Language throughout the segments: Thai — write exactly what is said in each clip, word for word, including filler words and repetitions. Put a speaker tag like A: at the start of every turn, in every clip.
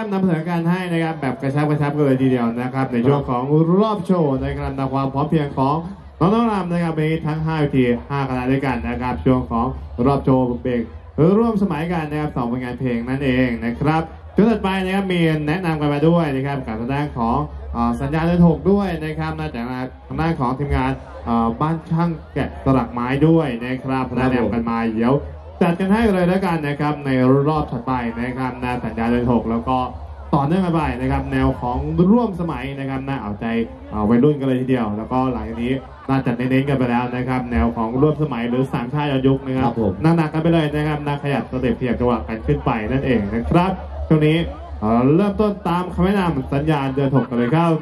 A: นำเสนอการให้นะครับแบบกระชับกระชับกันเลยทีเดียวนะครับในช่วงของรอบโชว์นะครับในความพร้อมเพรียงของน้องๆรำนะครับมีทั้งห้าวิธีห้าคณะด้วยกันนะครับช่วงของรอบโชว์เบรกร่วมสมัยกันนะครับสองผลงานเพลงนั่นเองนะครับช่วงต่อไปนะครับมีแนะนำกันมาด้วยนะครับกับทางด้านของสัญญาณเดินหกด้วยนะครับน่าจะทางด้านของทีมงานบ้านช่างแกะสลักไม้ด้วยนะครับแนะนำกันมาเดี๋ยวจัดกันให้เลยแล้วกันนะครับในรอบถัดไปนะครับนาสัญญาเดินหกแล้วก็ต่อเนื่องกันไปนะครับแนวของร่วมสมัยนะครับน่าเอาใจวัยรุ่นกันเลยทีเดียวแล้วก็หลังจากนี้น่าจะเน้นๆกันไปแล้วนะครับแนวของร่วมสมัยหรือสามชาติย้อนยุคนะครับหนักๆกันไปเลยนะครับน่าขยับสเต็ปขยับจังหวะกันขึ้นไปนั่นเองนะครับช่วงนี้เริ่มต้นตามคำแนะนำสัญญาณเดินหกกันเลยครับ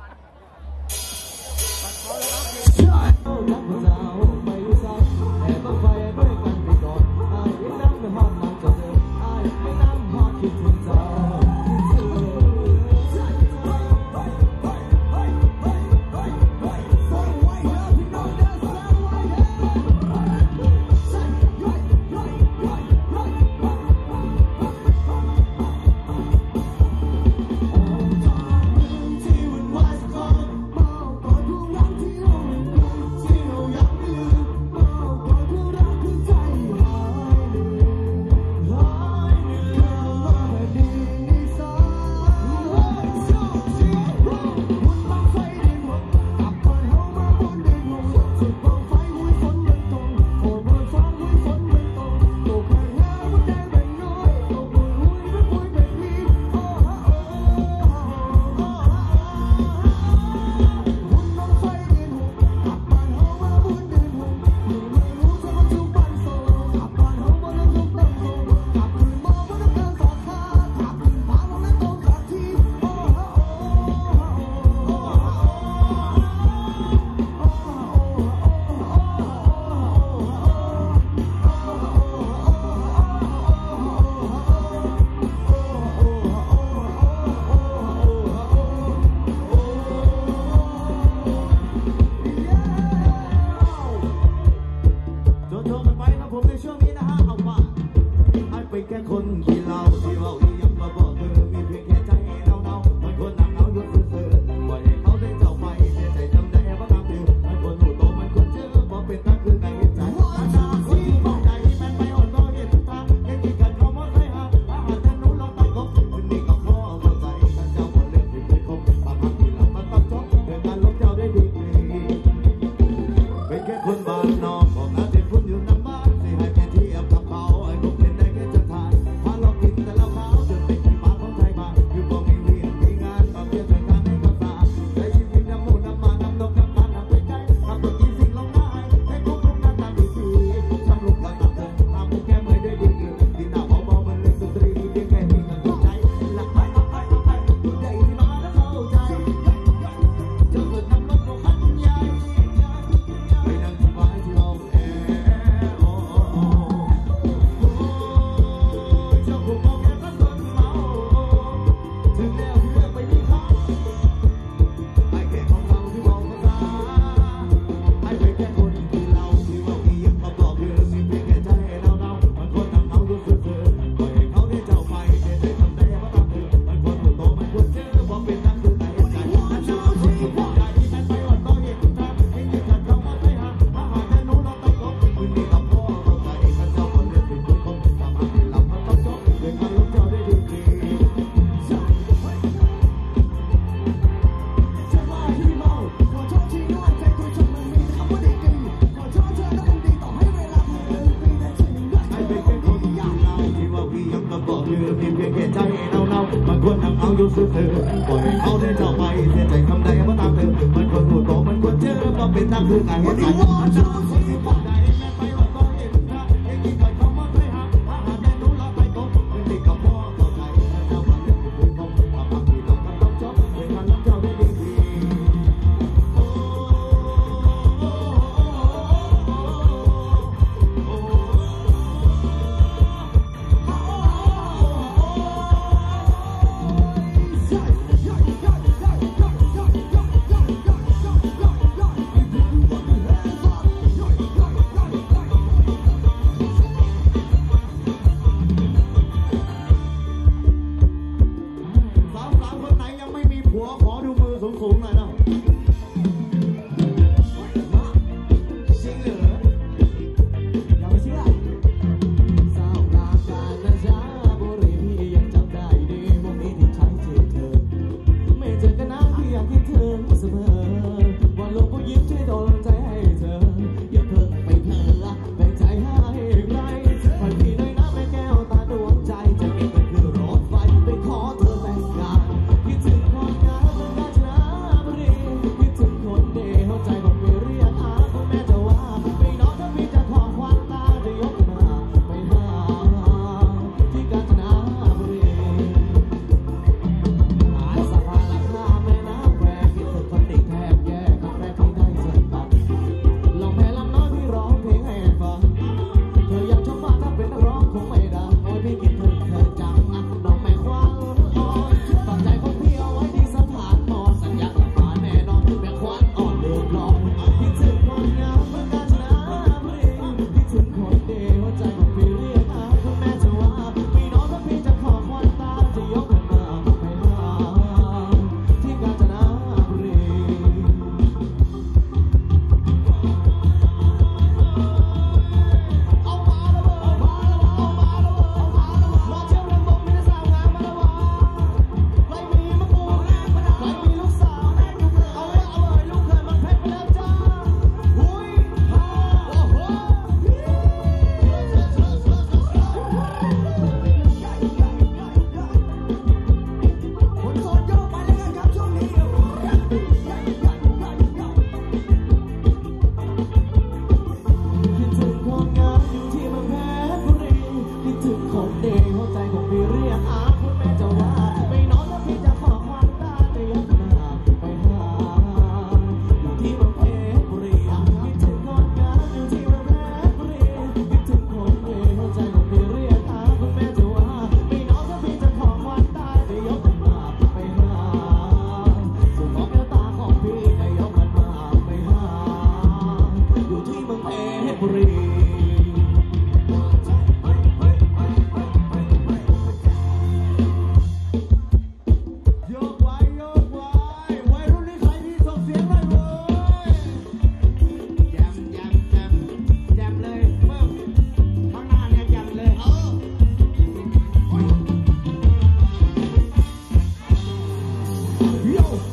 B: ซื่อๆปล่อยเขาได้เจ้าไปเสียใจคำใดเพราะตามเธอมันควรหูโตมันควรเจอเพราะเป็นตามคือการเห็นใจ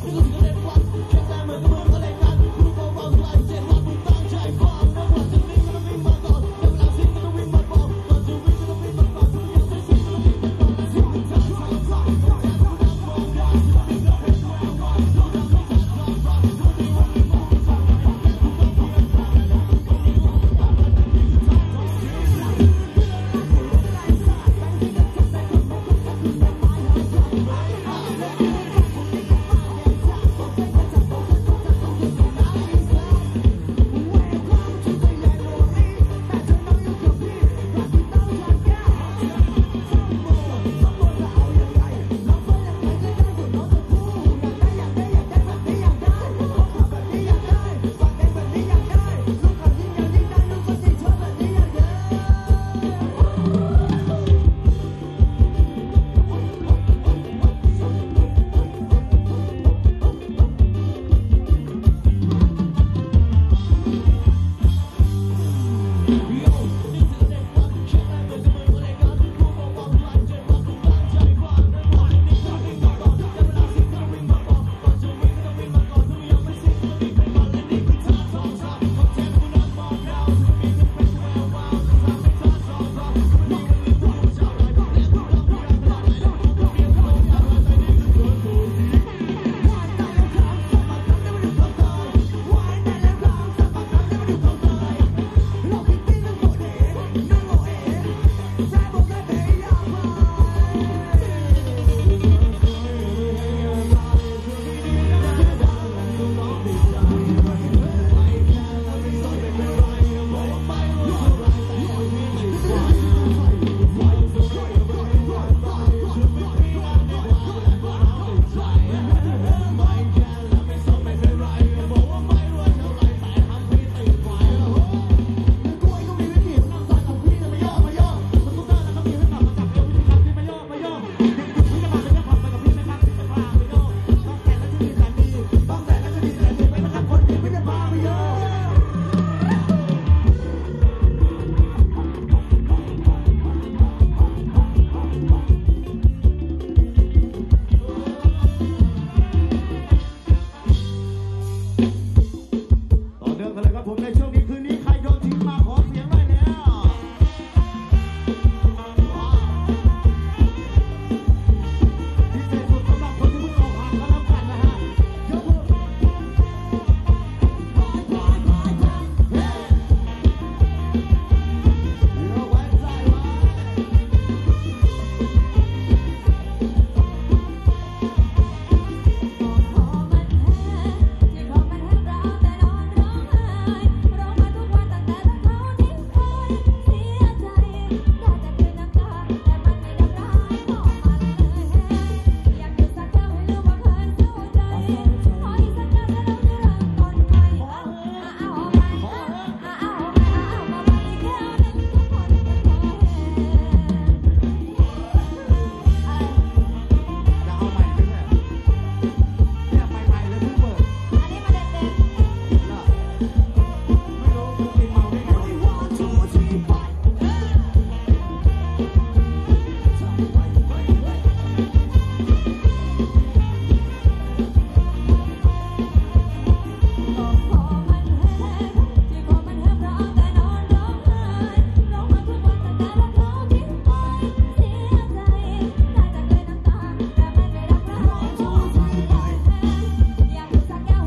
C: อยากดูสักแก้ว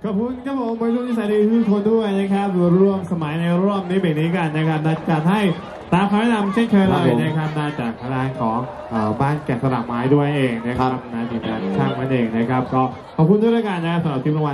A: ขอบคุณครับผมวัยรุ่นนิสัยดีทุกคนด้วยนะครับร่วมสมัยในรอบนี้เบรกนี้กันนะครับนัดจัดให้ตามคำแนะนำเช่นเคยเลยนะครับมาจากทางด้านของบ้านแกะสลักไม้ด้วยเองนะครับนะทีมงานช่างมันเองนะครับก็ขอบคุณด้วยแล้วกันนะสำหรับทีมรางวัล